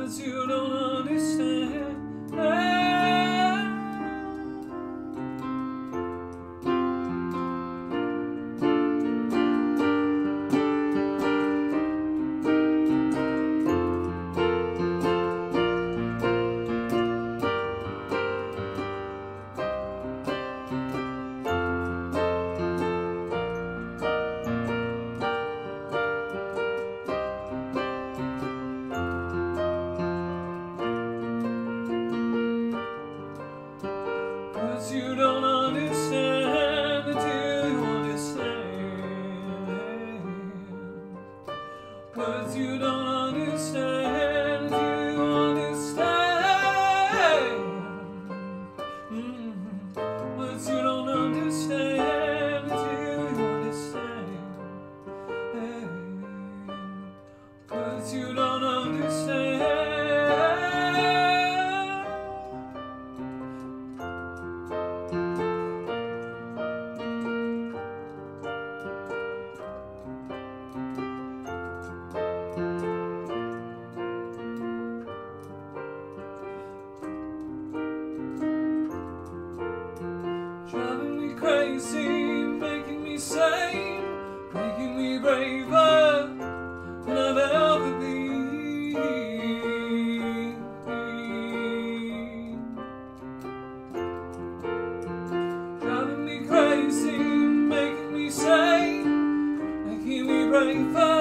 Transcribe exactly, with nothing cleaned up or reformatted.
'cause you don't understand. Cause you don't understand until you understand. Cause you don't understand until you understand. Mm-hmm. Cause you don't understand until you understand. Cause you don't understand. Driving me crazy, making me sane, making me braver than I've ever been. Driving me crazy, making me sane, making me braver